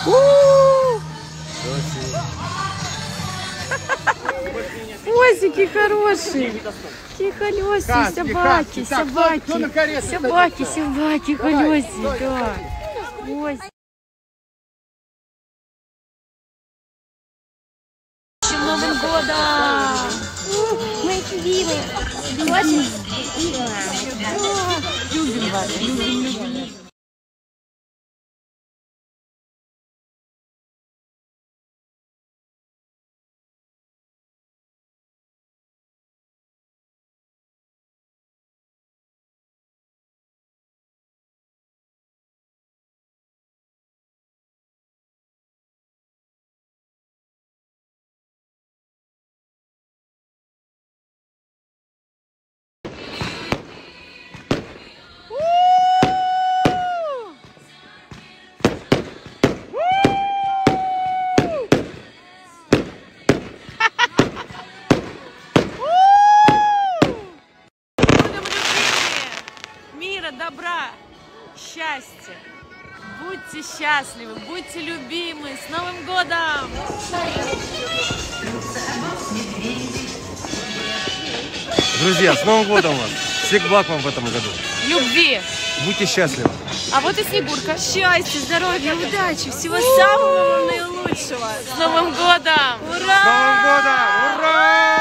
Пузики хорошие. Какие колесики, собаки, собаки. Собаки, собаки, колесики, да. Ой. С Новым годом! Мы любимые. Любим вас, любим. Добра, счастья, будьте счастливы, будьте любимы, с Новым годом! Друзья, с Новым годом вас! Всех благ вам в этом году! Любви! Будьте счастливы! А вот и Снегурка. Счастья, здоровья, удачи, всего самого наилучшего! С Новым годом! Ура! С Новым годом! Ура!